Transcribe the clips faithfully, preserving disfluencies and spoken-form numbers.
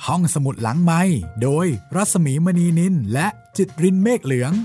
ห้องสมุดหลังไมค์โดยรัศมีมณีนินและจิตรินเมฆเหลือง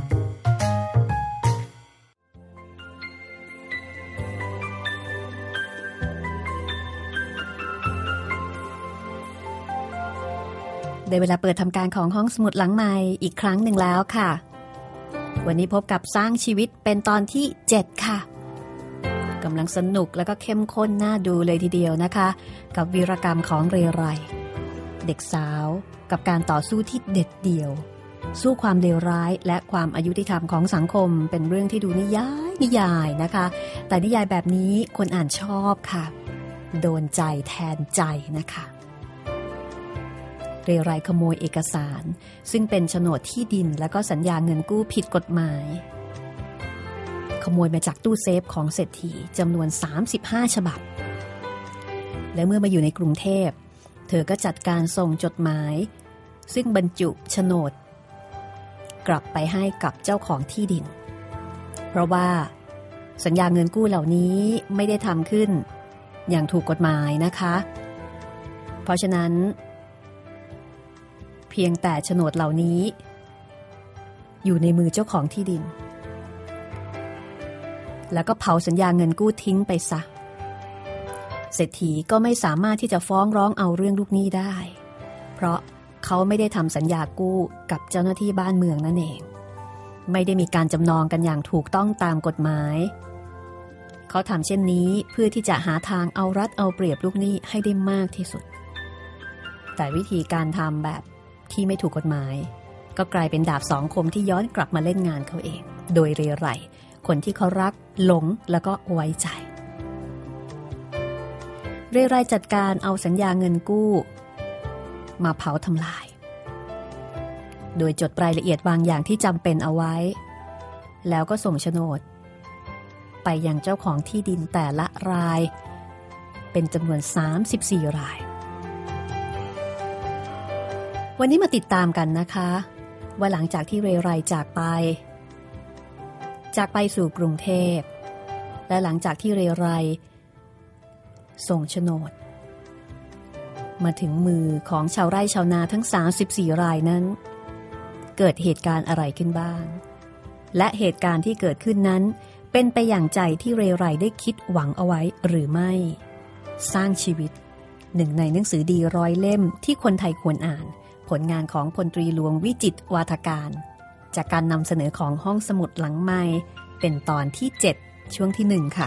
ได้เวลาเปิดทำการของห้องสมุดหลังไมค์อีกครั้งหนึ่งแล้วค่ะวันนี้พบกับสร้างชีวิตเป็นตอนที่เจ็ดค่ะกำลังสนุกแล้วก็เข้มข้นน่าดูเลยทีเดียวนะคะกับวีรกรรมของเรไรเด็กสาวกับการต่อสู้ที่เด็ดเดี่ยวสู้ความเลวร้ายและความอายุติธรรมของสังคมเป็นเรื่องที่ดูนิยายนิยายนะคะแต่นิยายแบบนี้คนอ่านชอบค่ะโดนใจแทนใจนะคะเรไรขโมยเอกสารซึ่งเป็นโฉนดที่ดินและก็สัญญาเงินกู้ผิดกฎหมายขโมยมาจากตู้เซฟของเศรษฐีจำนวนสามสิบห้าฉบับและเมื่อมาอยู่ในกรุงเทพเธอก็จัดการส่งจดหมายซึ่งบรรจุโฉนดกลับไปให้กับเจ้าของที่ดินเพราะว่าสัญญาเงินกู้เหล่านี้ไม่ได้ทำขึ้นอย่างถูกกฎหมายนะคะเพราะฉะนั้นเพียงแต่โฉนดเหล่านี้อยู่ในมือเจ้าของที่ดินแล้วก็เผาสัญญาเงินกู้ทิ้งไปซะเศรษฐีก็ไม่สามารถที่จะฟ้องร้องเอาเรื่องลูกหนี้ได้เพราะเขาไม่ได้ทำสัญญากู้กับเจ้าหน้าที่บ้านเมืองนั่นเองไม่ได้มีการจำนองกันอย่างถูกต้องตามกฎหมายเขาทำเช่นนี้เพื่อที่จะหาทางเอารัดเอาเปรียบลูกหนี้ให้ได้มากที่สุดแต่วิธีการทำแบบที่ไม่ถูกกฎหมายก็กลายเป็นดาบสองคมที่ย้อนกลับมาเล่นงานเขาเองโดยเรไรคนที่เขารักหลงแล้วก็ไว้ใจเรไรจัดการเอาสัญญาเงินกู้มาเผาทำลายโดยจดรายละเอียดบางอย่างที่จำเป็นเอาไว้แล้วก็ส่งโฉนดไปยังเจ้าของที่ดินแต่ละรายเป็นจำนวนสามสิบสี่รายวันนี้มาติดตามกันนะคะว่าหลังจากที่เรไรจากไปจากไปสู่กรุงเทพและหลังจากที่เรไรส่งโฉนดมาถึงมือของชาวไร่ชาวนาทั้งสามสิบสี่รายนั้นเกิดเหตุการณ์อะไรขึ้นบ้างและเหตุการณ์ที่เกิดขึ้นนั้นเป็นไปอย่างใจที่เรไรได้คิดหวังเอาไว้หรือไม่สร้างชีวิตหนึ่งในหนังสือดีร้อยเล่มที่คนไทยควรอ่านผลงานของพลตรีหลวงวิจิตรวาทการจากการนำเสนอของห้องสมุดหลังไมค์เป็นตอนที่เจ็ดช่วงที่หนึ่งค่ะ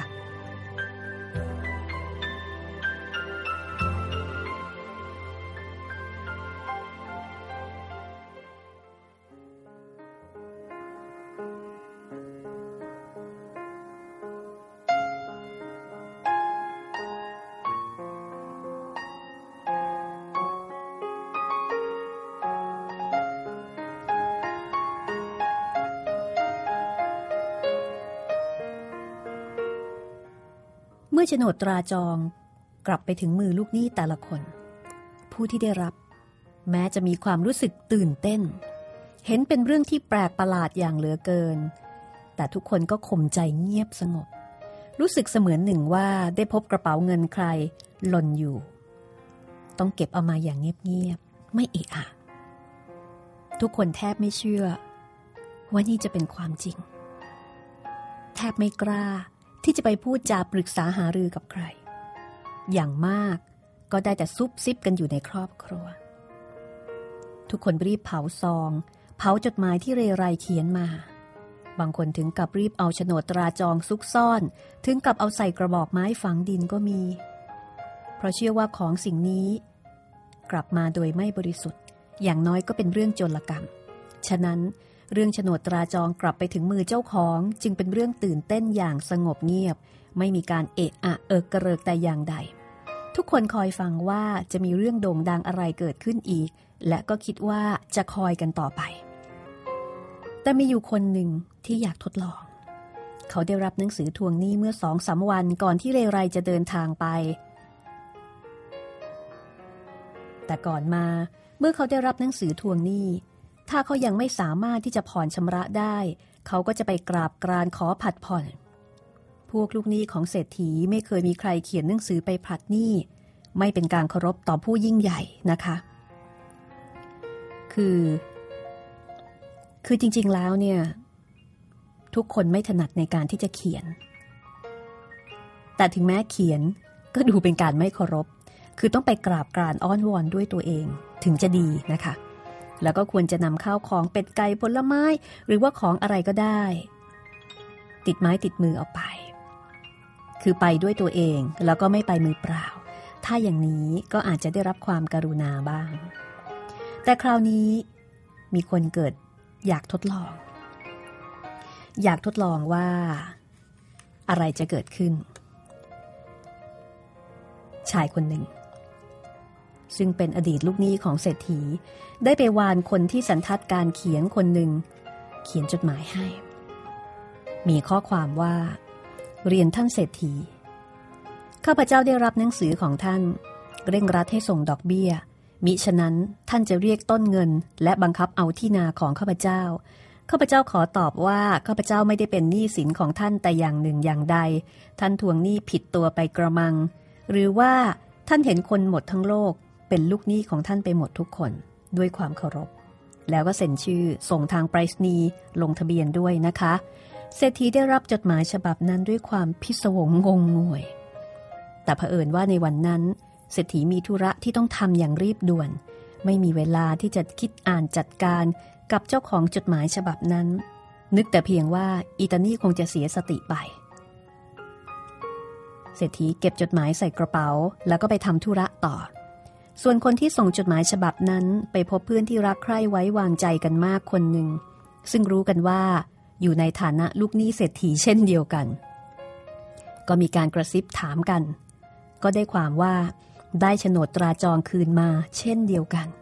เมื่อโฉนดตราจองกลับไปถึงมือลูกหนี้แต่ละคนผู้ที่ได้รับแม้จะมีความรู้สึกตื่นเต้นเห็นเป็นเรื่องที่แปลกประหลาดอย่างเหลือเกินแต่ทุกคนก็ข่มใจเงียบสงบรู้สึกเสมือนหนึ่งว่าได้พบกระเป๋าเงินใครหล่นอยู่ต้องเก็บเอามาอย่างเงียบๆไม่เอะอะทุกคนแทบไม่เชื่อว่านี่จะเป็นความจริงแทบไม่กล้าที่จะไปพูดจาปรึกษาหารือกับใครอย่างมากก็ได้แต่ซุบซิบกันอยู่ในครอบครัวทุกคนรีบเผาซองเผาจดหมายที่เรไรเขียนมาบางคนถึงกับรีบเอาโฉนดตราจองซุกซ่อนถึงกับเอาใส่กระบอกไม้ฝังดินก็มีเพราะเชื่อว่าของสิ่งนี้กลับมาโดยไม่บริสุทธิ์อย่างน้อยก็เป็นเรื่องโจรกรรมฉะนั้นเรื่องโฉนดตราจองกลับไปถึงมือเจ้าของจึงเป็นเรื่องตื่นเต้นอย่างสงบเงียบไม่มีการเอะอะเอิกกระเริกแต่อย่างใดทุกคนคอยฟังว่าจะมีเรื่องโด่งดังอะไรเกิดขึ้นอีกและก็คิดว่าจะคอยกันต่อไปแต่มีอยู่คนหนึ่งที่อยากทดลองเขาได้รับหนังสือทวงหนี้เมื่อสองสามวันก่อนที่เรไรจะเดินทางไปแต่ก่อนมาเมื่อเขาได้รับหนังสือทวงหนี้ถ้าเขายังไม่สามารถที่จะผ่อนชำระได้เขาก็จะไปกราบกรานขอผัดผ่อนพวกลูกหนี้ของเศรษฐีไม่เคยมีใครเขียนหนังสือไปผลัดหนี้ไม่เป็นการเคารพต่อผู้ยิ่งใหญ่นะคะคือคือจริงๆแล้วเนี่ยทุกคนไม่ถนัดในการที่จะเขียนแต่ถึงแม้เขียนก็ดูเป็นการไม่เคารพคือต้องไปกราบกรานอ้อนวอนด้วยตัวเองถึงจะดีนะคะแล้วก็ควรจะนำข้าวของเป็ดไก่ผลไม้หรือว่าของอะไรก็ได้ติดไม้ติดมือออกไปคือไปด้วยตัวเองแล้วก็ไม่ไปมือเปล่าถ้าอย่างนี้ก็อาจจะได้รับความกรุณาบ้างแต่คราวนี้มีคนเกิดอยากทดลองอยากทดลองว่าอะไรจะเกิดขึ้นชายคนหนึ่งซึ่งเป็นอดีตลูกหนี้ของเศรษฐีได้ไปวานคนที่สันทัดการเขียนคนหนึ่งเขียนจดหมายให้มีข้อความว่าเรียนท่านเศรษฐีข้าพเจ้าได้รับหนังสือของท่านเร่งรัดให้ส่งดอกเบี้ยมิฉะนั้นท่านจะเรียกต้นเงินและบังคับเอาที่นาของข้าพเจ้าข้าพเจ้าขอตอบว่าข้าพเจ้าไม่ได้เป็นหนี้สินของท่านแต่อย่างหนึ่งอย่างใดท่านทวงหนี้ผิดตัวไปกระมังหรือว่าท่านเห็นคนหมดทั้งโลกเป็นลูกหนี้ของท่านไปหมดทุกคนด้วยความเคารพแล้วก็เซ็นชื่อส่งทางไปรษณีย์ลงทะเบียนด้วยนะคะเศรษฐีได้รับจดหมายฉบับนั้นด้วยความพิศวงงงงวยแต่เผอิญว่าในวันนั้นเศรษฐีมีธุระที่ต้องทำอย่างรีบด่วนไม่มีเวลาที่จะคิดอ่านจัดการกับเจ้าของจดหมายฉบับนั้นนึกแต่เพียงว่าอีตานี่คงจะเสียสติไปเศรษฐีเก็บจดหมายใส่กระเป๋าแล้วก็ไปทำธุระต่อส่วนคนที่ส่งจดหมายฉบับนั้นไปพบเพื่อนที่รักใคร่ไว้วางใจกันมากคนหนึ่งซึ่งรู้กันว่าอยู่ในฐานะลูกหนี้เศรษฐีเช่นเดียวกันก็มีการกระซิบถามกันก็ได้ความว่าได้โฉนดตราจองคืนมาเช่นเดียวกัน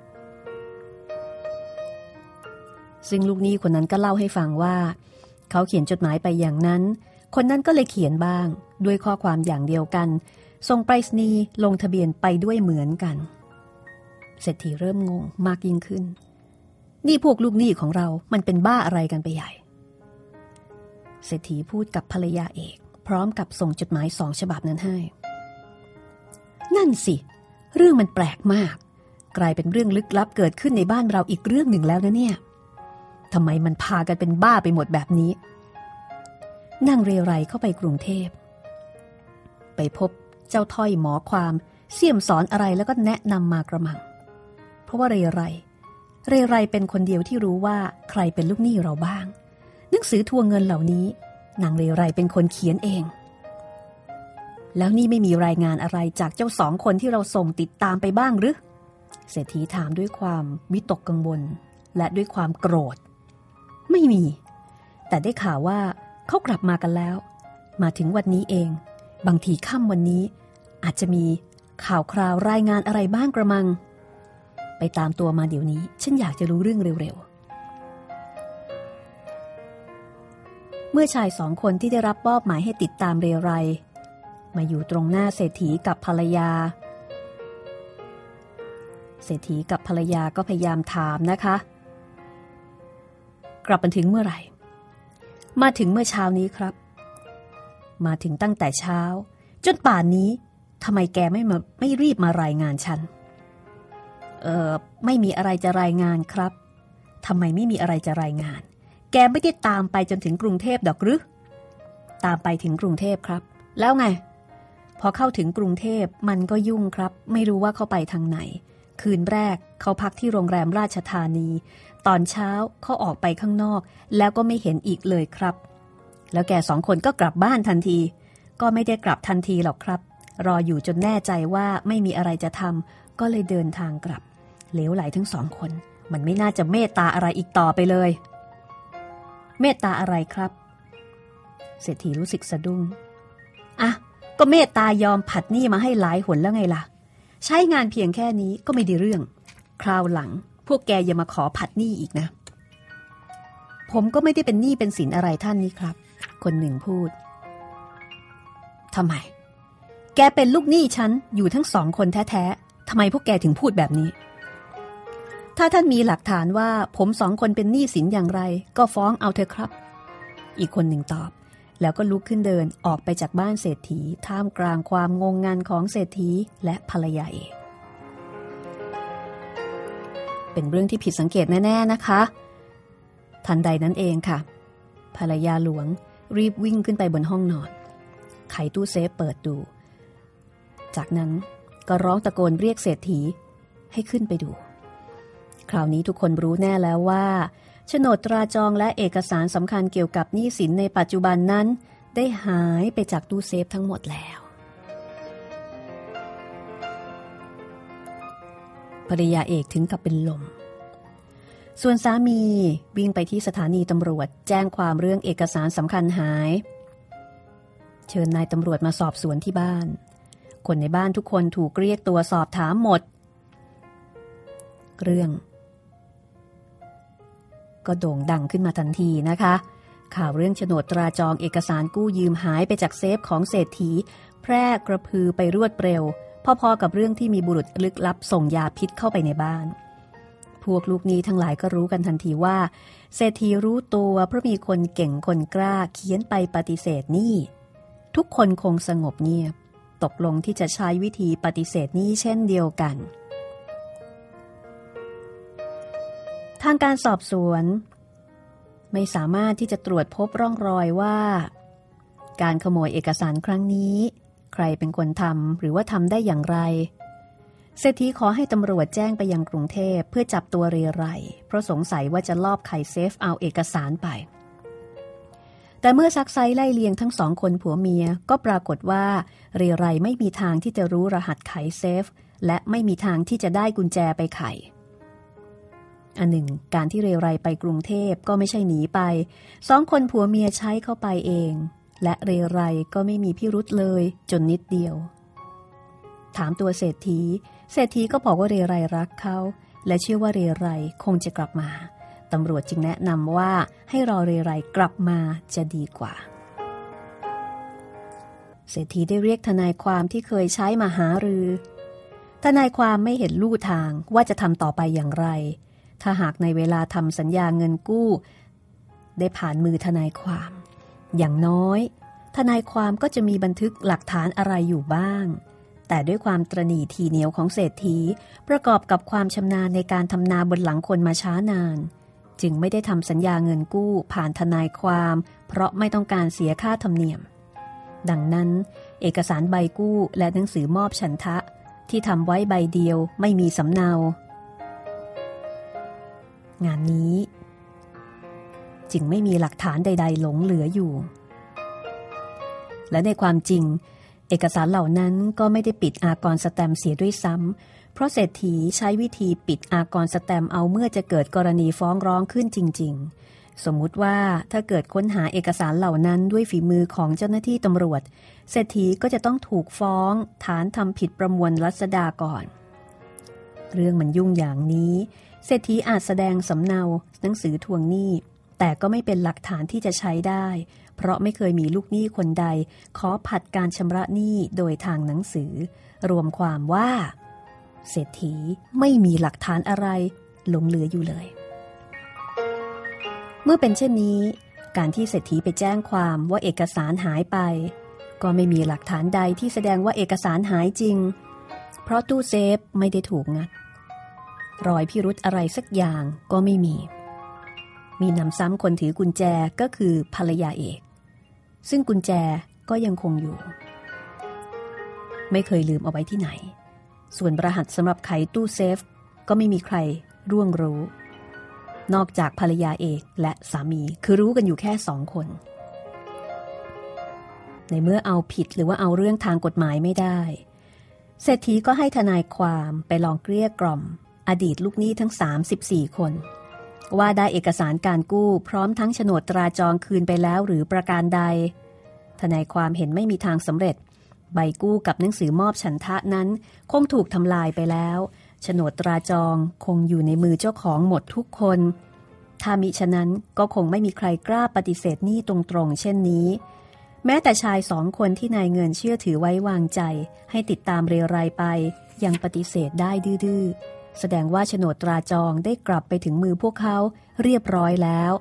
ซึ่งลูกหนี้คนนั้นก็เล่าให้ฟังว่าเขาเขียนจดหมายไปอย่างนั้นคนนั้นก็เลยเขียนบ้างด้วยข้อความอย่างเดียวกันส่งไปรษณีย์ลงทะเบียนไปด้วยเหมือนกันเศรษฐีเริ่มงงมากยิ่งขึ้นนี่พวกลูกหนี้ของเรามันเป็นบ้าอะไรกันไปใหญ่เศรษฐีพูดกับภรรยาเอกพร้อมกับส่งจดหมายสองฉบับนั้นให้นั่นสิเรื่องมันแปลกมากกลายเป็นเรื่องลึกลับเกิดขึ้นในบ้านเราอีกเรื่องหนึ่งแล้วนะเนี่ยทำไมมันพากันเป็นบ้าไปหมดแบบนี้นางเรไรเข้าไปกรุงเทพไปพบเจ้าถ้อยหมอความเสี่ยมสอนอะไรแล้วก็แนะนำมากระมังเพราะว่าเรไรเรไรเป็นคนเดียวที่รู้ว่าใครเป็นลูกหนี้เราบ้างหนังสือทวงเงินเหล่านี้นางเรไรเป็นคนเขียนเองแล้วนี่ไม่มีรายงานอะไรจากเจ้าสองคนที่เราส่งติดตามไปบ้างหรือเศรษฐีถามด้วยความวิตกกังวลและด้วยความโกรธไม่มีแต่ได้ข่าวว่าเขากลับมากันแล้วมาถึงวันนี้เองบางทีค่ำวันนี้อาจจะมีข่าวคราวรายงานอะไรบ้างกระมังไปตามตัวมาเดี๋ยวนี้ฉันอยากจะรู้เรื่องเร็วๆเมื่อชายสองคนที่ได้รับมอบหมายให้ติดตามเรไรมาอยู่ตรงหน้าเศรษฐีกับภรรยาเศรษฐีกับภรรยาก็พยายามถามนะคะกลับมาถึงเมื่อไหร่มาถึงเมื่อเช้านี้ครับมาถึงตั้งแต่เช้าจนป่านนี้ทำไมแกไม่มาไม่รีบมารายงานฉันเออไม่มีอะไรจะรายงานครับทำไมไม่มีอะไรจะรายงานแกไม่ได้ตามไปจนถึงกรุงเทพดอกหรือตามไปถึงกรุงเทพครับแล้วไงพอเข้าถึงกรุงเทพมันก็ยุ่งครับไม่รู้ว่าเขาไปทางไหนคืนแรกเขาพักที่โรงแรมราชธานีตอนเช้าเขาออกไปข้างนอกแล้วก็ไม่เห็นอีกเลยครับแล้วแกสองคนก็กลับบ้านทันทีก็ไม่ได้กลับทันทีหรอกครับรออยู่จนแน่ใจว่าไม่มีอะไรจะทำก็เลยเดินทางกลับเหลวไหลทั้งสองคนมันไม่น่าจะเมตตาอะไรอีกต่อไปเลยเมตตาอะไรครับเศรษฐีรู้สึกสะดุ้งอ่ะก็เมตตายอมผัดหนี้มาให้หลายหนแล้วไงล่ะใช้งานเพียงแค่นี้ก็ไม่ได้เรื่องคราวหลังพวกแกอย่ามาขอผัดหนี้อีกนะผมก็ไม่ได้เป็นหนี้เป็นสินอะไรท่านนี่ครับคนหนึ่งพูดทำไมแกเป็นลูกหนี้ฉันอยู่ทั้งสองคนแท้ๆทำไมพวกแกถึงพูดแบบนี้ถ้าท่านมีหลักฐานว่าผมสองคนเป็นหนี้สินอย่างไรก็ฟ้องเอาเถอะครับอีกคนหนึ่งตอบแล้วก็ลุกขึ้นเดินออกไปจากบ้านเศรษฐีท่ามกลางความงงงันของเศรษฐีและภรรยาเองเป็นเรื่องที่ผิดสังเกตแน่ๆนะคะทันใดนั้นเองค่ะภรรยาหลวงรีบวิ่งขึ้นไปบนห้องนอนไขตู้เซฟเปิดดูจากนั้นก็ร้องตะโกนเรียกเศรษฐีให้ขึ้นไปดูคราวนี้ทุกคนรู้แน่แล้วว่าโฉนดตราจองและเอกสารสำคัญเกี่ยวกับหนี้สินในปัจจุบันนั้นได้หายไปจากตู้เซฟทั้งหมดแล้วภรรยาเอกถึงกับเป็นลมส่วนสามีวิ่งไปที่สถานีตำรวจแจ้งความเรื่องเอกสารสำคัญหายเชิญนายตำรวจมาสอบสวนที่บ้านคนในบ้านทุกคนถูกเรียกตัวสอบถามหมดเรื่องก็โด่งดังขึ้นมาทันทีนะคะข่าวเรื่องโฉนดตราจองเอกสารกู้ยืมหายไปจากเซฟของเศรษฐีแพร่กระพือไปรวดเร็วพอๆกับเรื่องที่มีบุรุษลึกลับส่งยาพิษเข้าไปในบ้านพวกลูกหนี้ทั้งหลายก็รู้กันทันทีว่าเศรษฐีรู้ตัวเพราะมีคนเก่งคนกล้าเขียนไปปฏิเสธหนี้ทุกคนคงสงบเงียบตกลงที่จะใช้วิธีปฏิเสธหนี้เช่นเดียวกันทางการสอบสวนไม่สามารถที่จะตรวจพบร่องรอยว่าการขโมยเอกสารครั้งนี้ใครเป็นคนทำหรือว่าทำได้อย่างไรเศรษฐีขอให้ตำรวจแจ้งไปยังกรุงเทพเพื่อจับตัวเรไรเพราะสงสัยว่าจะลอบไขเซฟเอาเอกสารไปแต่เมื่อซักไซไล่เลียงทั้งสองคนผัวเมียก็ปรากฏว่าเรไรไม่มีทางที่จะรู้รหัสไขเซฟและไม่มีทางที่จะได้กุญแจไปไขอันหนึ่งการที่เรไรไปกรุงเทพก็ไม่ใช่หนีไปสองคนผัวเมียใช้เข้าไปเองและเรไรก็ไม่มีพิรุธเลยจนนิดเดียวถามตัวเศรษฐีเศรษฐีก็บอกว่าเรไรรักเขาและเชื่อว่าเรไรคงจะกลับมาตำรวจจึงแนะนำว่าให้รอเรไรกลับมาจะดีกว่าเศรษฐีได้เรียกทนายความที่เคยใช้มาหารือทนายความไม่เห็นลู่ทางว่าจะทำต่อไปอย่างไรถ้าหากในเวลาทำสัญญาเงินกู้ได้ผ่านมือทนายความอย่างน้อยทนายความก็จะมีบันทึกหลักฐานอะไรอยู่บ้างแต่ด้วยความตระหนี่ทีเหนียวของเศรษฐีประกอบกับความชำนาญในการทำนาบนหลังคนมาช้านานจึงไม่ได้ทำสัญญาเงินกู้ผ่านทนายความเพราะไม่ต้องการเสียค่าธรรมเนียมดังนั้นเอกสารใบกู้และหนังสือมอบฉันทะที่ทำไว้ใบเดียวไม่มีสำเนางานนี้จึงไม่มีหลักฐานใดๆหลงเหลืออยู่และในความจริงเอกสารเหล่านั้นก็ไม่ได้ปิดอากรสแตมป์เสียด้วยซ้ำเพราะเศรษฐีใช้วิธีปิดอากรสแตมป์เอาเมื่อจะเกิดกรณีฟ้องร้องขึ้นจริงๆสมมุติว่าถ้าเกิดค้นหาเอกสารเหล่านั้นด้วยฝีมือของเจ้าหน้าที่ตำรวจเศรษฐีก็จะต้องถูกฟ้องฐานทำผิดประมวลรัษฎาก่อนเรื่องมันยุ่งอย่างนี้เศรษฐีอาจแสดงสำเนาหนังสือทวงหนี้แต่ก็ไม่เป็นหลักฐานที่จะใช้ได้เพราะไม่เคยมีลูกหนี้คนใดขอผัดการชำระหนี้โดยทางหนังสือรวมความว่าเศรษฐีไม่มีหลักฐานอะไรหลงเหลืออยู่เลยเมื่อเป็นเช่นนี้การที่เศรษฐีไปแจ้งความว่าเอกสารหายไปก็ไม่มีหลักฐานใดที่แสดงว่าเอกสารหายจริงเพราะตู้เซฟไม่ได้ถูกงัดรอยพิรุธอะไรสักอย่างก็ไม่มีมีนำซ้ำคนถือกุญแจก็คือภรรยาเอกซึ่งกุญแจก็ยังคงอยู่ไม่เคยลืมเอาไว้ที่ไหนส่วนรหัสสำหรับไขตู้เซฟก็ไม่มีใครร่วงรู้นอกจากภรรยาเอกและสามีคือรู้กันอยู่แค่สองคนในเมื่อเอาผิดหรือว่าเอาเรื่องทางกฎหมายไม่ได้เศรษฐีก็ให้ทนายความไปลองเกลี้ยกล่อมอดีตลูกหนี้ทั้งสามสิบสี่คนว่าได้เอกสารการกู้พร้อมทั้งโฉนดตราจองคืนไปแล้วหรือประการใดทนายความเห็นไม่มีทางสำเร็จใบกู้กับหนังสือมอบฉันทะนั้นคงถูกทำลายไปแล้วโฉนดตราจองคงอยู่ในมือเจ้าของหมดทุกคนถ้ามิฉะนั้นก็คงไม่มีใครกล้าปฏิเสธหนี้ตรงๆเช่นนี้แม้แต่ชายสองคนที่นายเงินเชื่อถือไว้วางใจให้ติดตามเรไรไปยังปฏิเสธได้ดื้อแสดงว่าโฉนดตราจองได้กลับไปถึงมือพวกเขาเรียบร้อยแล้ว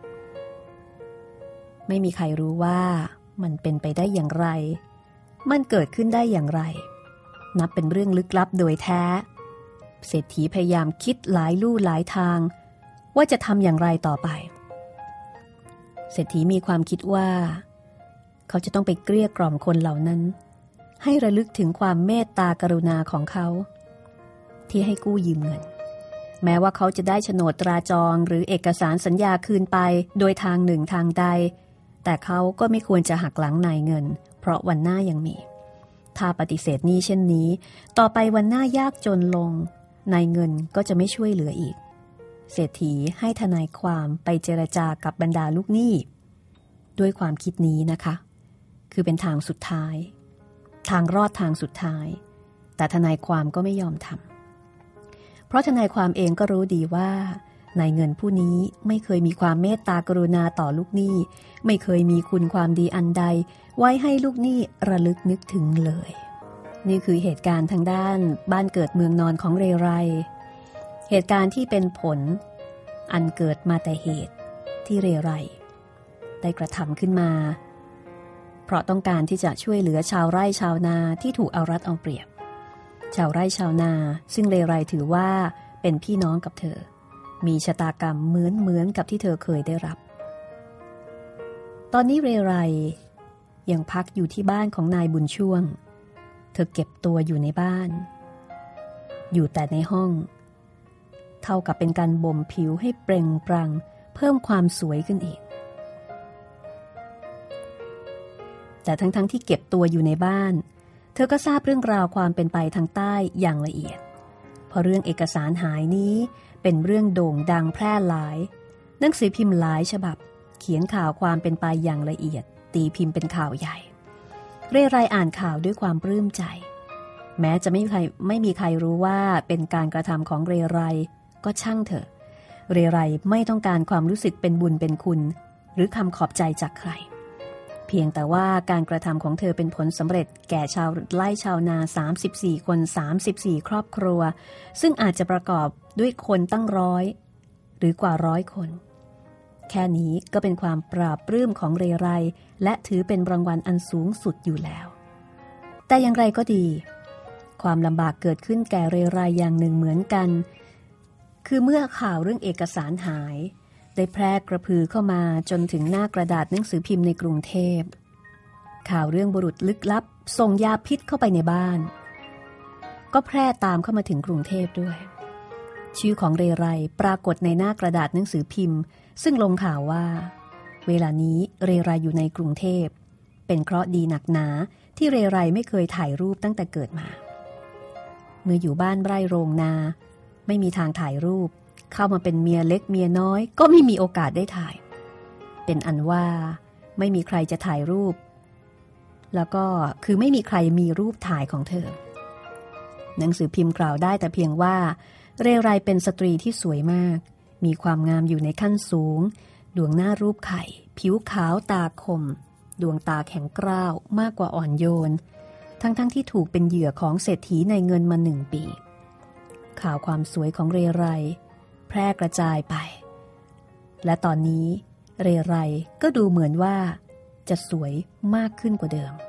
ไม่มีใครรู้ว่ามันเป็นไปได้อย่างไรมันเกิดขึ้นได้อย่างไรนับเป็นเรื่องลึกลับโดยแท้เศรษฐีพยายามคิดหลายลู่หลายทางว่าจะทำอย่างไรต่อไปเศรษฐีมีความคิดว่าเขาจะต้องไปเกลี้ยกล่อมคนเหล่านั้นให้ระลึกถึงความเมตตากรุณาของเขาที่ให้กู้ยืมเงินแม้ว่าเขาจะได้โฉนดตราจองหรือเอกสารสัญญาคืนไปโดยทางหนึ่งทางใดแต่เขาก็ไม่ควรจะหักหลังนายเงินเพราะวันหน้ายังมีถ้าปฏิเสธหนี้เช่นนี้ต่อไปวันหน้ายากจนลงนายเงินก็จะไม่ช่วยเหลืออีกเศรษฐีให้ทนายความไปเจรจากับบรรดาลูกหนี้ด้วยความคิดนี้นะคะคือเป็นทางสุดท้ายทางรอดทางสุดท้ายแต่ทนายความก็ไม่ยอมทำเพราะทนายความเองก็รู้ดีว่านายเงินผู้นี้ไม่เคยมีความเมตตากรุณาต่อลูกหนี้ไม่เคยมีคุณความดีอันใดไว้ให้ลูกหนี้ระลึกนึกถึงเลยนี่คือเหตุการณ์ทางด้านบ้านเกิดเมืองนอนของเรไรเหตุการณ์ที่เป็นผลอันเกิดมาแต่เหตุที่เรไรได้กระทำขึ้นมาเพราะต้องการที่จะช่วยเหลือชาวไร่ชาวนาที่ถูกเอารัดเอาเปรียบชาวไร่ชาวนาซึ่งเรไรถือว่าเป็นพี่น้องกับเธอมีชะตากรรมเหมือนเหมือนกับที่เธอเคยได้รับตอนนี้เรไรยังพักอยู่ที่บ้านของนายบุญช่วงเธอเก็บตัวอยู่ในบ้านอยู่แต่ในห้องเท่ากับเป็นการบ่มผิวให้เปล่งปลั่งเพิ่มความสวยขึ้นอีกแต่ทั้งๆ ท, ที่เก็บตัวอยู่ในบ้านเธอก็ทราบเรื่องราวความเป็นไปทางใต้อย่างละเอียดเพราะเรื่องเอกสารหายนี้เป็นเรื่องโด่งดังแพร่หลายหนังสือพิมพ์หลายฉบับเขียนข่าวความเป็นไปอย่างละเอียดตีพิมพ์เป็นข่าวใหญ่เรไรอ่านข่าวด้วยความปลื้มใจแม้จะไม่มีใครไม่มีใครรู้ว่าเป็นการกระทำของเรไรก็ช่างเถอะเรไรไม่ต้องการความรู้สึกเป็นบุญเป็นคุณหรือคำขอบใจจากใครเพียงแต่ว่าการกระทำของเธอเป็นผลสำเร็จแก่ชาวไร่ชาวนาสามสิบสี่คนสามสิบสี่ครอบครัวซึ่งอาจจะประกอบด้วยคนตั้งร้อยหรือกว่าร้อยคนแค่นี้ก็เป็นความปราบปลื้มของเรไรและถือเป็นรางวัลอันสูงสุดอยู่แล้วแต่อย่างไรก็ดีความลำบากเกิดขึ้นแก่เรไรอย่างหนึ่งเหมือนกันคือเมื่อข่าวเรื่องเอกสารหายได้แพร่กระพือเข้ามาจนถึงหน้ากระดาษหนังสือพิมพ์ในกรุงเทพข่าวเรื่องบุรุษลึกลับส่งยาพิษเข้าไปในบ้านก็แพร่ตามเข้ามาถึงกรุงเทพด้วยชื่อของเรไรปรากฏในหน้ากระดาษหนังสือพิมพ์ซึ่งลงข่าวว่าเวลานี้เรไรอยู่ในกรุงเทพเป็นเคราะห์ดีหนักหนาที่เรไรไม่เคยถ่ายรูปตั้งแต่เกิดมาเมื่ออยู่บ้านไร่โรงนาไม่มีทางถ่ายรูปเข้ามาเป็นเมียเล็กเมียน้อยก็ไม่มีโอกาสได้ถ่ายเป็นอันว่าไม่มีใครจะถ่ายรูปแล้วก็คือไม่มีใครมีรูปถ่ายของเธอหนังสือพิมพ์กล่าวได้แต่เพียงว่าเรไรเป็นสตรีที่สวยมากมีความงามอยู่ในขั้นสูงดวงหน้ารูปไข่ผิวขาวตาคมดวงตาแข็งกร้าวมากกว่าอ่อนโยนทั้งๆ ท, ที่ถูกเป็นเหยื่อของเศรษฐีในเงินมาหนึ่งปีข่าวความสวยของเรไรแพร่กระจายไปและตอนนี้เรไรก็ดูเหมือนว่าจะสวยมากขึ้นกว่าเดิม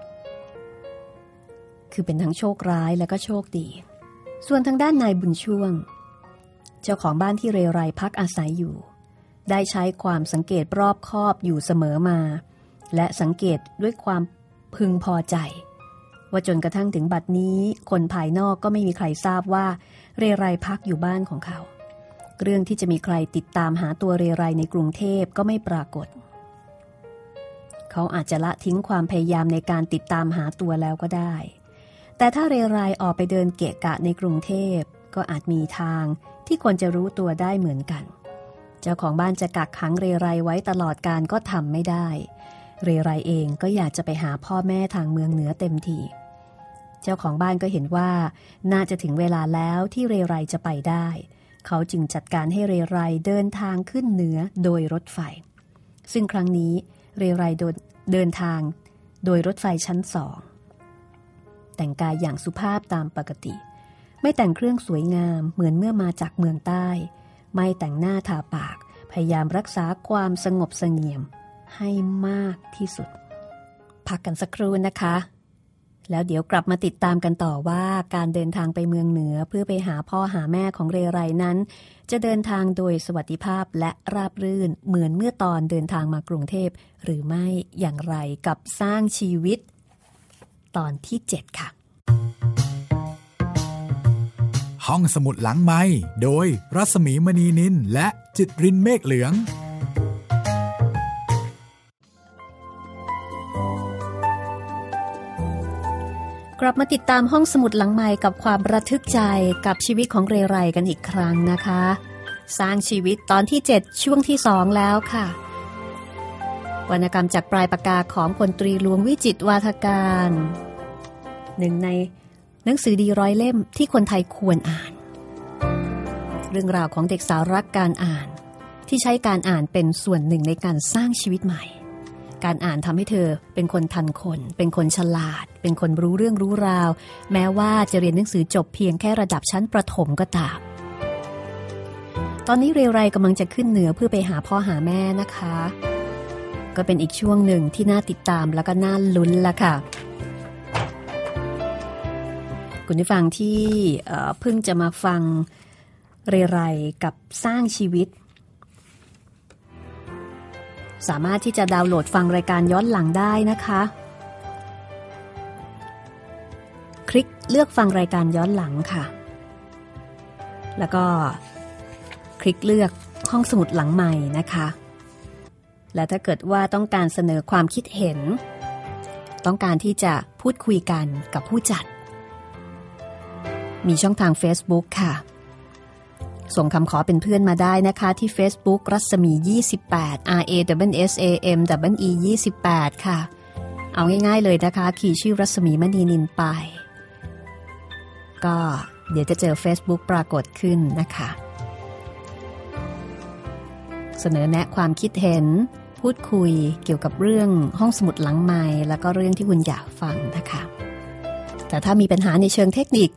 คือเป็นทั้งโชคร้ายและก็โชคดีส่วนทางด้านนายบุญช่วงเจ้าของบ้านที่เรไรพักอาศัยอยู่ได้ใช้ความสังเกตรอบคอบอยู่เสมอมาและสังเกตด้วยความพึงพอใจว่าจนกระทั่งถึงบัดนี้คนภายนอกก็ไม่มีใครทราบว่าเรไรพักอยู่บ้านของเขาเรื่องที่จะมีใครติดตามหาตัวเรไรในกรุงเทพก็ไม่ปรากฏเขาอาจจะละทิ้งความพยายามในการติดตามหาตัวแล้วก็ได้แต่ถ้าเรไรออกไปเดินเกะกะในกรุงเทพก็อาจมีทางที่คนจะรู้ตัวได้เหมือนกันเจ้าของบ้านจะกักขังเรไรไว้ตลอดกาลก็ทำไม่ได้เรไรเองก็อยากจะไปหาพ่อแม่ทางเมืองเหนือเต็มทีเจ้าของบ้านก็เห็นว่าน่าจะถึงเวลาแล้วที่เรไรจะไปได้เขาจึงจัดการให้เรไรเดินทางขึ้นเหนือโดยรถไฟซึ่งครั้งนี้เรไรเดินทางโดยรถไฟชั้นสองแต่งกายอย่างสุภาพตามปกติไม่แต่งเครื่องสวยงามเหมือนเมื่อมาจากเมืองใต้ไม่แต่งหน้าทาปากพยายามรักษาความสงบเสงี่ยมให้มากที่สุดพักกันสักครู่นะคะแล้วเดี๋ยวกลับมาติดตามกันต่อว่าการเดินทางไปเมืองเหนือเพื่อไปหาพ่อหาแม่ของเรไรนั้นจะเดินทางโดยสวัสดิภาพและราบรื่นเหมือนเมื่อตอนเดินทางมากรุงเทพหรือไม่อย่างไรกับสร้างชีวิตตอนที่เจ็ดค่ะห้องสมุดหลังไมค์โดยรัศมีมณีนินและจิตรินเมฆเหลืองกลับมาติดตามห้องสมุดหลังไมค์กับความระทึกใจกับชีวิตของเรไรกันอีกครั้งนะคะสร้างชีวิตตอนที่เจ็ดช่วงที่สองแล้วค่ะวรรณกรรมจากปลายปากกาของพลตรีหลวงวิจิตรวาทการหนึ่งในหนังสือดีร้อยเล่มที่คนไทยควรอ่านเรื่องราวของเด็กสาวรักการอ่านที่ใช้การอ่านเป็นส่วนหนึ่งในการสร้างชีวิตใหม่การอ่านทำให้เธอเป็นคนทันคนเป็นคนฉลาดเป็นคนรู้เรื่องรู้ราวแม้ว่าจะเรียนหนังสือจบเพียงแค่ระดับชั้นประถมก็ตามตอนนี้เรไรกำลังจะขึ้นเหนือเพื่อไปหาพ่อหาแม่นะคะก็เป็นอีกช่วงหนึ่งที่น่าติดตามแล้วก็น่าลุ้นละค่ะคุณผู้ฟังที่เพิ่งจะมาฟังเรไรกับสร้างชีวิตสามารถที่จะดาวน์โหลดฟังรายการย้อนหลังได้นะคะคลิกเลือกฟังรายการย้อนหลังค่ะแล้วก็คลิกเลือกห้องสมุดหลังใหม่นะคะและถ้าเกิดว่าต้องการเสนอความคิดเห็นต้องการที่จะพูดคุยกันกับผู้จัดมีช่องทาง Facebook ค่ะส่งคำขอเป็นเพื่อนมาได้นะคะที่ Facebook รัศมียี่สิบแปด R A S S A M E E ยี่สิบแปดค่ะเอาง่ายๆเลยนะคะคีย์ชื่อรัศมีมณีนินไปก็เดี๋ยวจะเจอ Facebook ปรากฏขึ้นนะคะเสนอแนะความคิดเห็นพูดคุยเกี่ยวกับเรื่องห้องสมุดหลังไมค์แล้วก็เรื่องที่คุณอยากฟังนะคะแต่ถ้ามีปัญหาในเชิงเทคนิค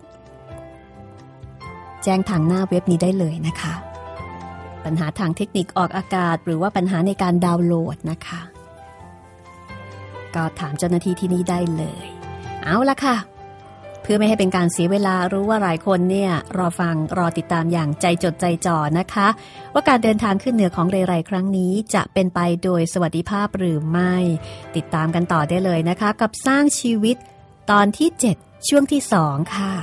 แจ้งทางหน้าเว็บนี้ได้เลยนะคะปัญหาทางเทคนิคออกอากาศหรือว่าปัญหาในการดาวน์โหลดนะคะก็ถามเจ้าหน้าที่ที่นี่ได้เลยเอาละค่ะเพื่อไม่ให้เป็นการเสียเวลารู้ว่าหลายคนเนี่ยรอฟังรอติดตามอย่างใจจดใจจ่อนะคะว่าการเดินทางขึ้นเหนือของเรไรครั้งนี้จะเป็นไปโดยสวัสดิภาพหรือไม่ติดตามกันต่อได้เลยนะคะกับสร้างชีวิตตอนที่เจ็ดช่วงที่สองค่ะ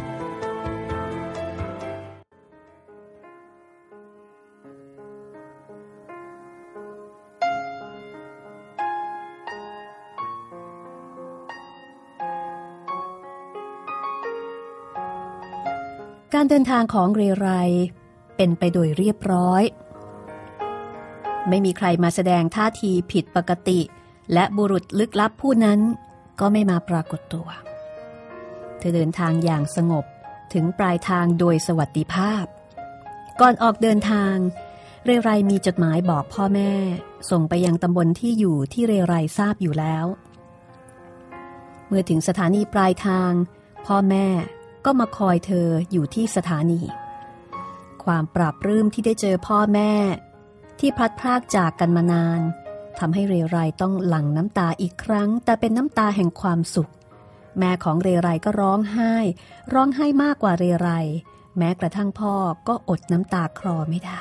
การเดินทางของเรไรเป็นไปโดยเรียบร้อยไม่มีใครมาแสดงท่าทีผิดปกติและบุรุษลึกลับผู้นั้นก็ไม่มาปรากฏตัวเธอเดินทางอย่างสงบถึงปลายทางโดยสวัสดิภาพก่อนออกเดินทางเรไรมีจดหมายบอกพ่อแม่ส่งไปยังตำบลที่อยู่ที่เรไรทราบอยู่แล้วเมื่อถึงสถานีปลายทางพ่อแม่ก็มาคอยเธออยู่ที่สถานีความปราบปลื้มที่ได้เจอพ่อแม่ที่พลัดพรากจากกันมานานทำให้เรไรต้องหลั่งน้ำตาอีกครั้งแต่เป็นน้ำตาแห่งความสุขแม่ของเรไรก็ร้องไห้ร้องไห้มากกว่าเรไรแม้กระทั่งพ่อก็อดน้ำตาคลอไม่ได้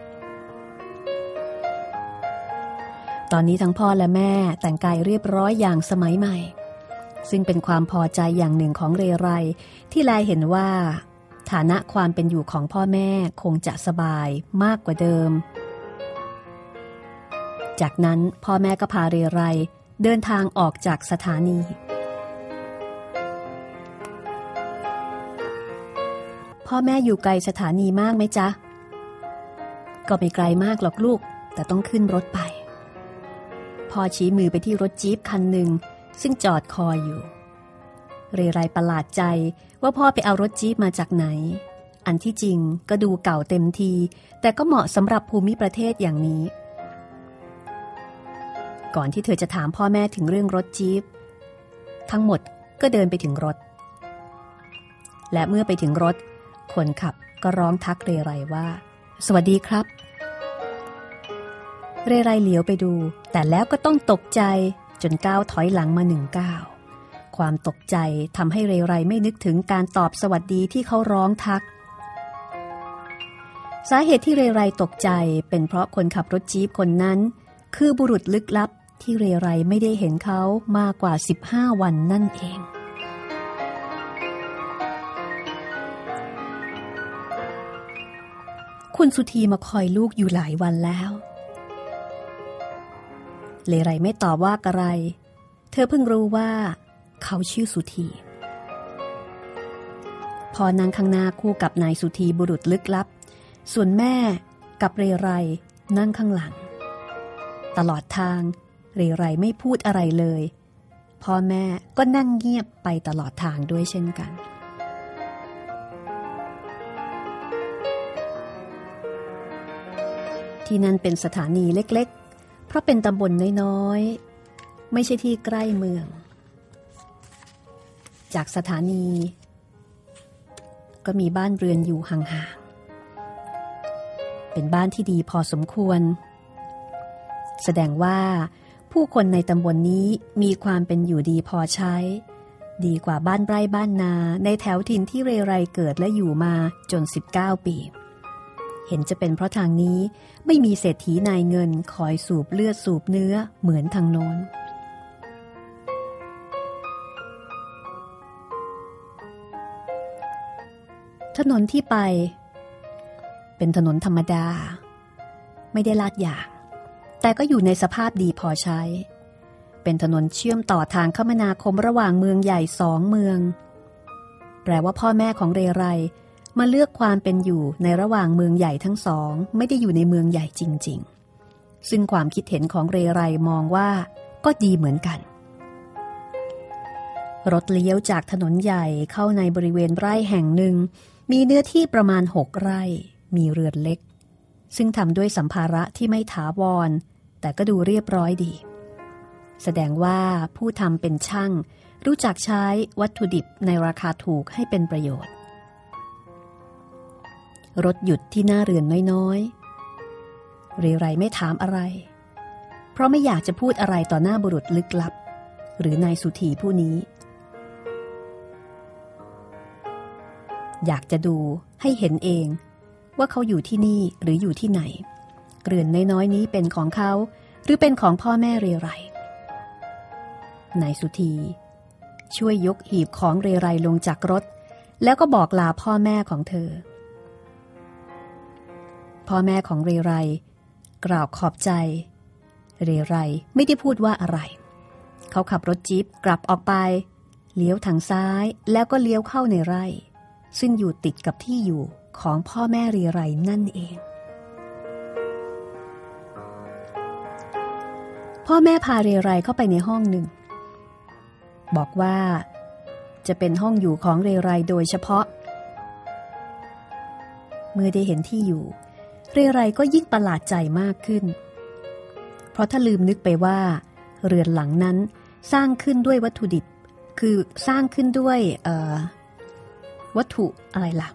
ตอนนี้ทั้งพ่อและแม่แต่งกายเรียบร้อยอย่างสมัยใหม่ซึ่งเป็นความพอใจอย่างหนึ่งของเรไรที่แลเห็นว่าฐานะความเป็นอยู่ของพ่อแม่คงจะสบายมากกว่าเดิมจากนั้นพ่อแม่ก็พาเรไรเดินทางออกจากสถานีพ่อแม่อยู่ไกลสถานีมากไหมจ๊ะก็ไม่ไกลมากหรอกลูกแต่ต้องขึ้นรถไปพ่อชี้มือไปที่รถจี๊ปคันหนึ่งซึ่งจอดคอยอยู่เรไรประหลาดใจว่าพ่อไปเอารถจี๊ปมาจากไหนอันที่จริงก็ดูเก่าเต็มทีแต่ก็เหมาะสำหรับภูมิประเทศอย่างนี้ก่อนที่เธอจะถามพ่อแม่ถึงเรื่องรถจี๊ปทั้งหมดก็เดินไปถึงรถและเมื่อไปถึงรถคนขับก็ร้องทักเรไรว่าสวัสดีครับเรไรเหลียวไปดูแต่แล้วก็ต้องตกใจจนก้าวถอยหลังมาหนึ่งก้าวความตกใจทำให้เรไรไม่นึกถึงการตอบสวัสดีที่เขาร้องทักสาเหตุที่เรไรตกใจเป็นเพราะคนขับรถจี๊ปคนนั้นคือบุรุษลึกลับที่เรไรไม่ได้เห็นเขามากกว่าสิบห้าวันนั่นเองคุณสุธีมาคอยลูกอยู่หลายวันแล้วเรไรไม่ตอบว่าอะไรเธอเพิ่งรู้ว่าเขาชื่อสุธีพอนั่งข้างหน้าคู่กับนายสุธีบุรุษลึกลับส่วนแม่กับเรไรนั่งข้างหลังตลอดทางเรไรไม่พูดอะไรเลยพ่อแม่ก็นั่งเงียบไปตลอดทางด้วยเช่นกันที่นั่นเป็นสถานีเล็กๆเพราะเป็นตำบลน้อยๆไม่ใช่ที่ใกล้เมืองจากสถานีก็มีบ้านเรือนอยู่ห่างๆเป็นบ้านที่ดีพอสมควรแสดงว่าผู้คนในตำบลนนี้มีความเป็นอยู่ดีพอใช้ดีกว่าบ้านไร่บ้านนาในแถวถิ่นที่เรไรเกิดและอยู่มาจนสิบเก้าปีเห็นจะเป็นเพราะทางนี้ไม่มีเศรษฐีนายเงินคอยสูบเลือดสูบเนื้อเหมือนทางโน้นถนนที่ไปเป็นถนนธรรมดาไม่ได้ลาดยางแต่ก็อยู่ในสภาพดีพอใช้เป็นถนนเชื่อมต่อทางคมนาคมระหว่างเมืองใหญ่สองเมืองแปลว่าพ่อแม่ของเรไรมาเลือกความเป็นอยู่ในระหว่างเมืองใหญ่ทั้งสองไม่ได้อยู่ในเมืองใหญ่จริงๆซึ่งความคิดเห็นของเรไรมองว่าก็ดีเหมือนกันรถเลี้ยวจากถนนใหญ่เข้าในบริเวณไร่แห่งหนึ่งมีเนื้อที่ประมาณหกไร่มีเรือนเล็กซึ่งทำด้วยสัมภาระที่ไม่ถาวรแต่ก็ดูเรียบร้อยดีแสดงว่าผู้ทำเป็นช่างรู้จักใช้วัตถุดิบในราคาถูกให้เป็นประโยชน์รถหยุดที่หน้าเรือนน้อยๆเรไรไม่ถามอะไรเพราะไม่อยากจะพูดอะไรต่อหน้าบุรุษลึกลับหรือนายสุธีผู้นี้อยากจะดูให้เห็นเองว่าเขาอยู่ที่นี่หรืออยู่ที่ไหนเรือนน้อยๆนี้เป็นของเขาหรือเป็นของพ่อแม่เรไรนายสุธีช่วยยกหีบของเรไรลงจากรถแล้วก็บอกลาพ่อแม่ของเธอพ่อแม่ของเรไรกล่าวขอบใจเรไรไม่ได้พูดว่าอะไรเขาขับรถจี๊ปกลับออกไปเลี้ยวทางซ้ายแล้วก็เลี้ยวเข้าในไร่ซึ่งอยู่ติดกับที่อยู่ของพ่อแม่เรไรนั่นเองพ่อแม่พาเรไรเข้าไปในห้องหนึ่งบอกว่าจะเป็นห้องอยู่ของเรไรโดยเฉพาะเมื่อได้เห็นที่อยู่เรไรก็ยิ่งประหลาดใจมากขึ้นเพราะถ้าลืมนึกไปว่าเรือนหลังนั้นสร้างขึ้นด้วยวัตถุดิบคือสร้างขึ้นด้วยเอ่อวัตถุอะไรล่ะ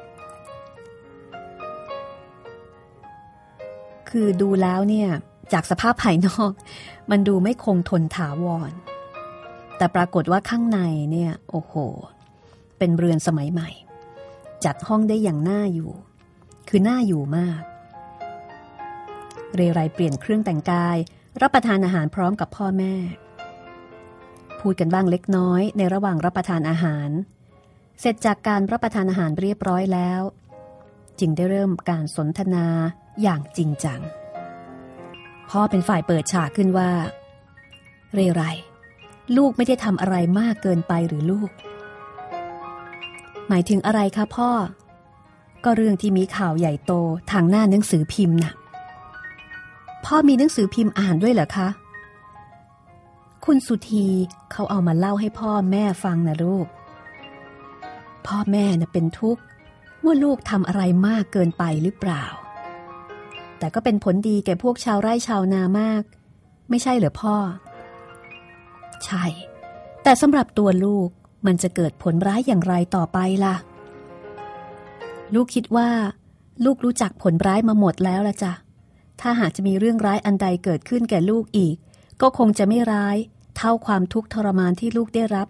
คือดูแล้วเนี่ยจากสภาพภายนอกมันดูไม่คงทนถาวรแต่ปรากฏว่าข้างในเนี่ยโอ้โหเป็นเรือนสมัยใหม่จัดห้องได้อย่างน่าอยู่คือน่าอยู่มากเรไรเปลี่ยนเครื่องแต่งกายรับประทานอาหารพร้อมกับพ่อแม่พูดกันบ้างเล็กน้อยในระหว่างรับประทานอาหารเสร็จจากการรับประทานอาหารเรียบร้อยแล้วจึงได้เริ่มการสนทนาอย่างจริงจังพ่อเป็นฝ่ายเปิดฉากขึ้นว่าเรไรลูกไม่ได้ทำอะไรมากเกินไปหรือลูกหมายถึงอะไรคะพ่อก็เรื่องที่มีข่าวใหญ่โตทางหน้าหนังสือพิมพ์น่ะพ่อมีหนังสือพิมพ์อ่านด้วยเหรอคะคุณสุธีเขาเอามาเล่าให้พ่อแม่ฟังนะลูกพ่อแม่น่ะเป็นทุกข์ว่าลูกทำอะไรมากเกินไปหรือเปล่าแต่ก็เป็นผลดีแก่พวกชาวไร่ชาวนามากไม่ใช่เหรอพ่อใช่แต่สำหรับตัวลูกมันจะเกิดผลร้ายอย่างไรต่อไปล่ะลูกคิดว่าลูกรู้จักผลร้ายมาหมดแล้วละจ้ะถ้าหากจะมีเรื่องร้ายอันใดเกิดขึ้นแก่ลูกอีกก็คงจะไม่ร้ายเท่าความทุกข์ทรมานที่ลูกได้รับ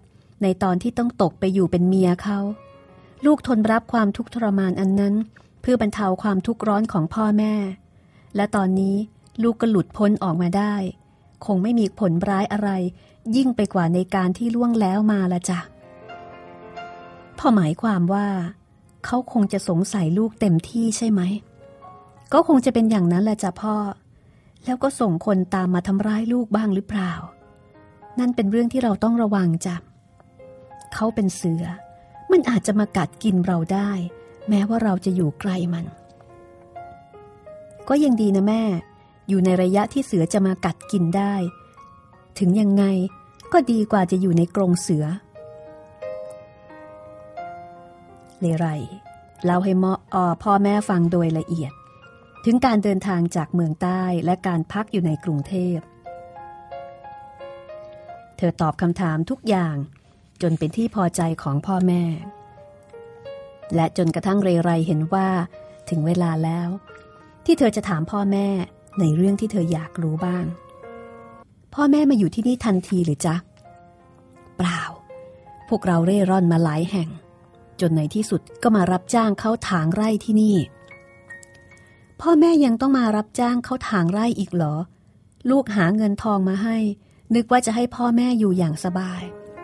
ในตอนที่ต้องตกไปอยู่เป็นเมียเขาลูกทนรับความทุกข์ทรมานอันนั้นเพื่อบรรเทาความทุกข์ร้อนของพ่อแม่และตอนนี้ลูกก็หลุดพ้นออกมาได้คงไม่มีผลร้ายอะไรยิ่งไปกว่าในการที่ล่วงแล้วมาละจ้ะพ่อหมายความว่าเขาคงจะสงสัยลูกเต็มที่ใช่ไหมก็คงจะเป็นอย่างนั้นแหละจ้ะพ่อแล้วก็ส่งคนตามมาทำร้ายลูกบ้างหรือเปล่านั่นเป็นเรื่องที่เราต้องระวังจ้ะเขาเป็นเสือมันอาจจะมากัดกินเราได้แม้ว่าเราจะอยู่ไกลมันก็ยังดีนะแม่อยู่ในระยะที่เสือจะมากัดกินได้ถึงยังไงก็ดีกว่าจะอยู่ในกรงเสือเลไรเล่าให้มออพ่อแม่ฟังโดยละเอียดถึงการเดินทางจากเมืองใต้และการพักอยู่ในกรุงเทพเธอตอบคำถามทุกอย่างจนเป็นที่พอใจของพ่อแม่และจนกระทั่งเรไรเห็นว่าถึงเวลาแล้วที่เธอจะถามพ่อแม่ในเรื่องที่เธออยากรู้บ้างพ่อแม่มาอยู่ที่นี่ทันทีหรือจ๊ะเปล่าพวกเราเร่ร่อนมาหลายแห่งจนในที่สุดก็มารับจ้างเขาถางไร่ที่นี่พ่อแม่ยังต้องมารับจ้างเขาถางไร่อีกเหรอลูกหาเงินทองมาให้นึกว่าจะให้พ่อแม่อยู่อย่างสบาย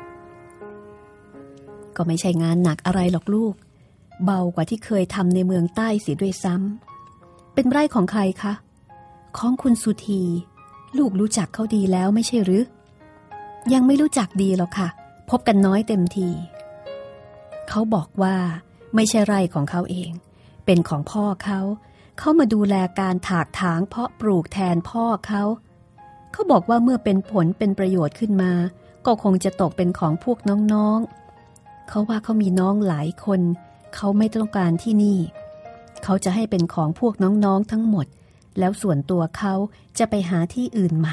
ก็ไม่ใช่งานหนักอะไรหรอกลูกเบากว่าที่เคยทำในเมืองใต้เสียด้วยซ้ำเป็นไร่ของใครคะของคุณสุธีลูกรู้จักเขาดีแล้วไม่ใช่หรือยังไม่รู้จักดีหรอกค่ะพบกันน้อยเต็มทีเขาบอกว่าไม่ใช่ไร่ของเขาเองเป็นของพ่อเขาเขามาดูแลการถากถางเพาะปลูกแทนพ่อเขาเขาบอกว่าเมื่อเป็นผลเป็นประโยชน์ขึ้นมาก็คงจะตกเป็นของพวกน้องๆเขาว่าเขามีน้องหลายคนเขาไม่ต้องการที่นี่เขาจะให้เป็นของพวกน้องๆทั้งหมดแล้วส่วนตัวเขาจะไปหาที่อื่นใหม่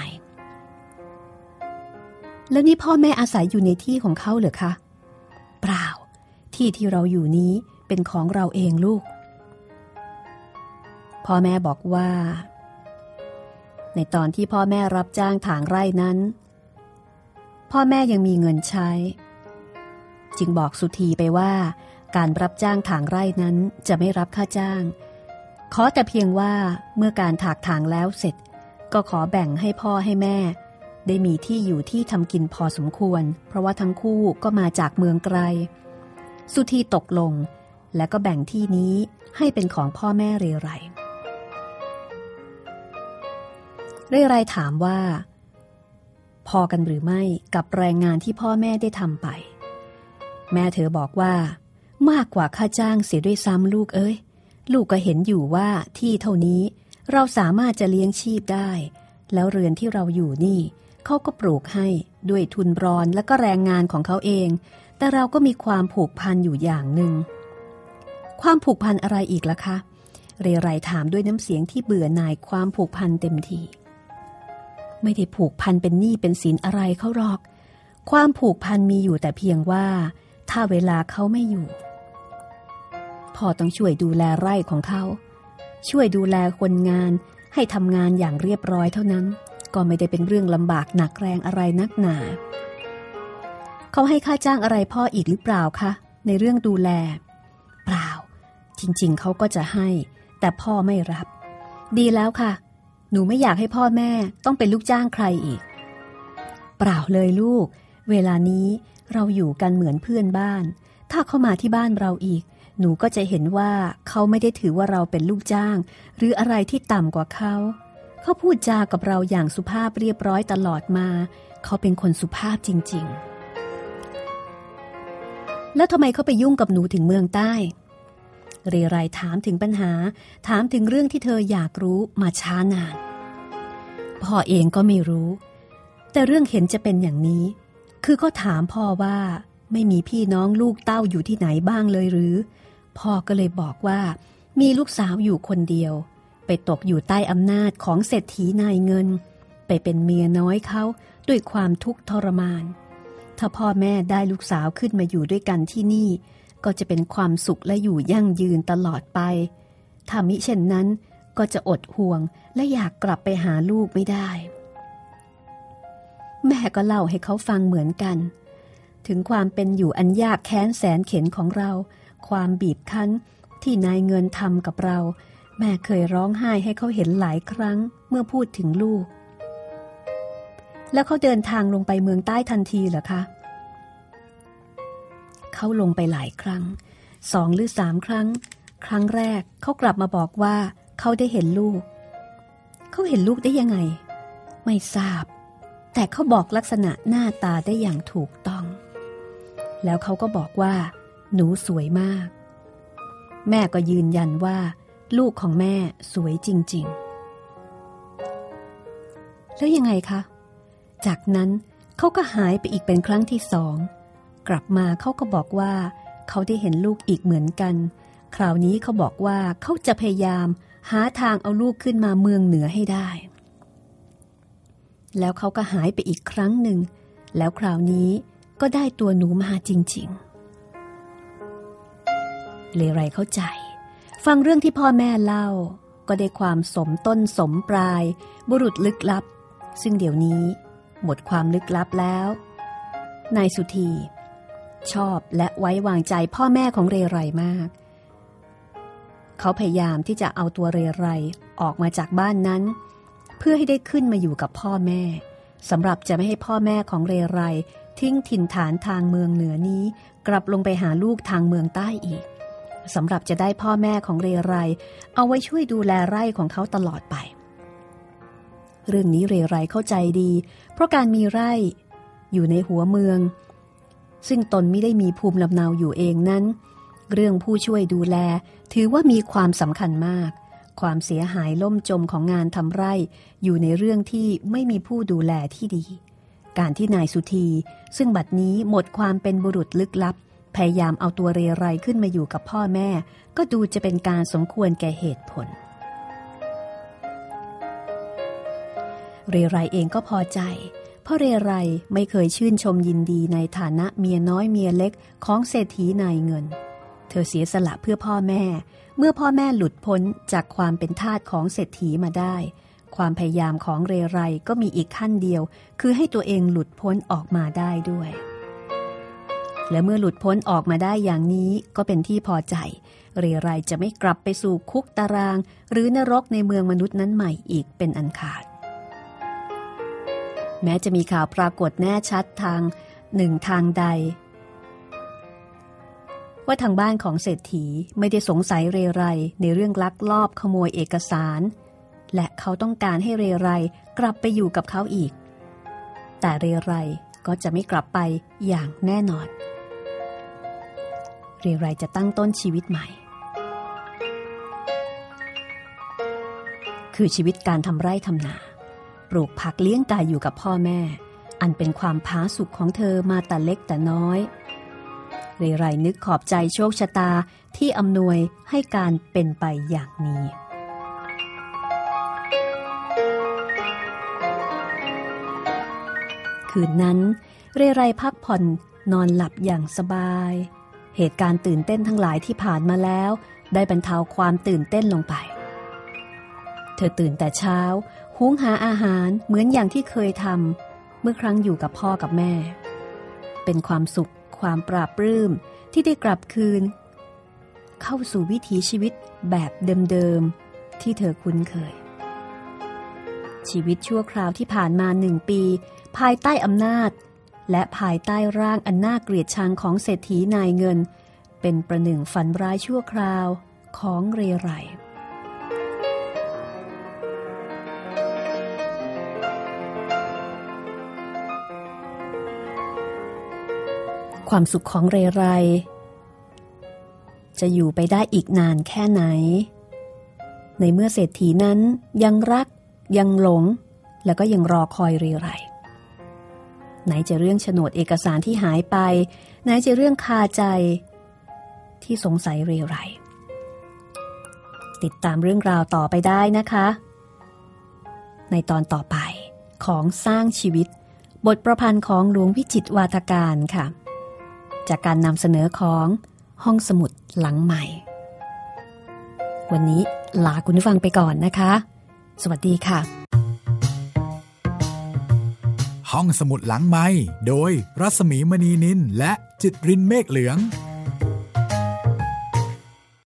แล้วนี่พ่อแม่อาศัยอยู่ในที่ของเขาเหรอคะเปล่าที่ที่เราอยู่นี้เป็นของเราเองลูกพ่อแม่บอกว่าในตอนที่พ่อแม่รับจ้างถางไร่นั้นพ่อแม่ยังมีเงินใช้จึงบอกสุธีไปว่าการรับจ้างถางไร่นั้นจะไม่รับค่าจ้างขอแต่เพียงว่าเมื่อการถากถางแล้วเสร็จก็ขอแบ่งให้พ่อให้แม่ได้มีที่อยู่ที่ทำกินพอสมควรเพราะว่าทั้งคู่ก็มาจากเมืองไกลสุธีตกลงและก็แบ่งที่นี้ให้เป็นของพ่อแม่เรไรเรไรถามว่าพอกันหรือไม่กับแรงงานที่พ่อแม่ได้ทำไปแม่เธอบอกว่ามากกว่าค่าจ้างเสียด้วยซ้ำลูกเอ้ยลูกก็เห็นอยู่ว่าที่เท่านี้เราสามารถจะเลี้ยงชีพได้แล้วเรือนที่เราอยู่นี่เขาก็ปลูกให้ด้วยทุนรอนและก็แรงงานของเขาเองแต่เราก็มีความผูกพันอยู่อย่างหนึ่งความผูกพันอะไรอีกล่ะคะเรไรถามด้วยน้ำเสียงที่เบื่อหน่ายความผูกพันเต็มทีไม่ได้ผูกพันเป็นหนี้เป็นสินอะไรเขาหรอกความผูกพันมีอยู่แต่เพียงว่าถ้าเวลาเขาไม่อยู่พ่อต้องช่วยดูแลไร่ของเขาช่วยดูแลคนงานให้ทำงานอย่างเรียบร้อยเท่านั้นก็ไม่ได้เป็นเรื่องลำบากหนักแรงอะไรนักหนาเขาให้ค่าจ้างอะไรพ่ออีกหรือเปล่าคะในเรื่องดูแลเปล่าจริงๆเขาก็จะให้แต่พ่อไม่รับดีแล้วค่ะหนูไม่อยากให้พ่อแม่ต้องเป็นลูกจ้างใครอีกเปล่าเลยลูกเวลานี้เราอยู่กันเหมือนเพื่อนบ้านถ้าเขามาที่บ้านเราอีกหนูก็จะเห็นว่าเขาไม่ได้ถือว่าเราเป็นลูกจ้างหรืออะไรที่ต่ำกว่าเขาเขาพูดจากับเราอย่างสุภาพเรียบร้อยตลอดมาเขาเป็นคนสุภาพจริงๆแล้วทำไมเขาไปยุ่งกับหนูถึงเมืองใต้เรไรถามถึงปัญหาถามถึงเรื่องที่เธออยากรู้มาช้านานพ่อเองก็ไม่รู้แต่เรื่องเห็นจะเป็นอย่างนี้คือเขาถามพ่อว่าไม่มีพี่น้องลูกเต้าอยู่ที่ไหนบ้างเลยหรือพ่อก็เลยบอกว่ามีลูกสาวอยู่คนเดียวไปตกอยู่ใต้อำนาจของเศรษฐีนายเงินไปเป็นเมียน้อยเขาด้วยความทุกข์ทรมานถ้าพ่อแม่ได้ลูกสาวขึ้นมาอยู่ด้วยกันที่นี่ก็จะเป็นความสุขและอยู่ยั่งยืนตลอดไปถ้ามิเช่นนั้นก็จะอดห่วงและอยากกลับไปหาลูกไม่ได้แม่ก็เล่าให้เขาฟังเหมือนกันถึงความเป็นอยู่อันยากแค้นแสนเข็ญของเราความบีบคั้นที่นายเงินทำกับเราแม่เคยร้องไห้ให้เขาเห็นหลายครั้งเมื่อพูดถึงลูกแล้วเขาเดินทางลงไปเมืองใต้ทันทีเหรอคะเขาลงไปหลายครั้งสองหรือสามครั้งครั้งแรกเขากลับมาบอกว่าเขาได้เห็นลูกเขาเห็นลูกได้ยังไงไม่ทราบแต่เขาบอกลักษณะหน้าตาได้อย่างถูกต้องแล้วเขาก็บอกว่าหนูสวยมากแม่ก็ยืนยันว่าลูกของแม่สวยจริงๆแล้วยังไงคะจากนั้นเขาก็หายไปอีกเป็นครั้งที่สองกลับมาเขาก็บอกว่าเขาได้เห็นลูกอีกเหมือนกันคราวนี้เขาบอกว่าเขาจะพยายามหาทางเอาลูกขึ้นมาเมืองเหนือให้ได้แล้วเขาก็หายไปอีกครั้งหนึ่งแล้วคราวนี้ก็ได้ตัวหนูมาจริงๆเลไรเข้าใจฟังเรื่องที่พ่อแม่เล่าก็ได้ความสมต้นสมปลายบุรุษลึกลับซึ่งเดี๋ยวนี้หมดความลึกลับแล้วนายสุธีชอบและไว้วางใจพ่อแม่ของเรไรมากเขาพยายามที่จะเอาตัวเรไรออกมาจากบ้านนั้นเพื่อให้ได้ขึ้นมาอยู่กับพ่อแม่สำหรับจะไม่ให้พ่อแม่ของเรไรทิ้งถิ่นฐานทางเมืองเหนือนี้กลับลงไปหาลูกทางเมืองใต้อีกสำหรับจะได้พ่อแม่ของเรไรเอาไว้ช่วยดูแลไร่ของเขาตลอดไปเรื่องนี้เรไรเข้าใจดีเพราะการมีไร่อยู่ในหัวเมืองซึ่งตนไม่ได้มีภูมิลำเนาอยู่เองนั้นเรื่องผู้ช่วยดูแลถือว่ามีความสำคัญมากความเสียหายล่มจมของงานทำไร่อยู่ในเรื่องที่ไม่มีผู้ดูแลที่ดีการที่นายสุธีซึ่งบัดนี้หมดความเป็นบุรุษลึกลับพยายามเอาตัวเรไรขึ้นมาอยู่กับพ่อแม่ก็ดูจะเป็นการสมควรแก่เหตุผลเรไรเองก็พอใจเพราะเรไรไม่เคยชื่นชมยินดีในฐานะเมียน้อยเมียเล็กของเศรษฐีนายเงินเธอเสียสละเพื่อพ่อแม่เมื่อพ่อแม่หลุดพ้นจากความเป็นทาสของเศรษฐีมาได้ความพยายามของเรไรก็มีอีกขั้นเดียวคือให้ตัวเองหลุดพ้นออกมาได้ด้วยและเมื่อหลุดพ้นออกมาได้อย่างนี้ก็เป็นที่พอใจเรไรจะไม่กลับไปสู่คุกตารางหรือนรกในเมืองมนุษย์นั้นใหม่อีกเป็นอันขาดแม้จะมีข่าวปรากฏแน่ชัดทางหนึ่งทางใดว่าทางบ้านของเศรษฐีไม่ได้สงสัยเรไรในเรื่องลักลอบขโมยเอกสารและเขาต้องการให้เรไรกลับไปอยู่กับเขาอีกแต่เรไรก็จะไม่กลับไปอย่างแน่นอนเรไรจะตั้งต้นชีวิตใหม่คือชีวิตการทำไร่ทำนาปลูกผักเลี้ยงกายอยู่กับพ่อแม่อันเป็นความผาสุกของเธอมาแต่เล็กแต่น้อยเรไรนึกขอบใจโชคชะตาที่อำนวยให้การเป็นไปอย่างนี้คืนนั้นเรไรพักผ่อนนอนหลับอย่างสบายเหตุการณ์ตื่นเต้นทั้งหลายที่ผ่านมาแล้วได้บรรเทาความตื่นเต้นลงไปเธอตื่นแต่เช้าหุงหาอาหารเหมือนอย่างที่เคยทำเมื่อครั้งอยู่กับพ่อกับแม่เป็นความสุขความปราบปลื้มที่ได้กลับคืนเข้าสู่วิถีชีวิตแบบเดิมๆที่เธอคุ้นเคยชีวิตชั่วคราวที่ผ่านมาหนึ่งปีภายใต้อำนาจและภายใต้ร่างอันน่าเกลียดชังของเศรษฐีนายเงินเป็นประหนึ่งฝันร้ายชั่วคราวของเรไรความสุขของเรไรจะอยู่ไปได้อีกนานแค่ไหนในเมื่อเศรษฐีนั้นยังรักยังหลงแล้วก็ยังรอคอยเรไรไหนจะเรื่องโฉนดเอกสารที่หายไปไหนจะเรื่องคาใจที่สงสัยเรไรติดตามเรื่องราวต่อไปได้นะคะในตอนต่อไปของสร้างชีวิตบทประพันธ์ของหลวงวิจิตรวาทการค่ะจากการนำเสนอของห้องสมุดหลังใหม่วันนี้ลาคุณผู้ฟังไปก่อนนะคะสวัสดีค่ะห้องสมุดหลังไมค์โดยรัศมีมณีนินและจิตรินเมฆเหลือง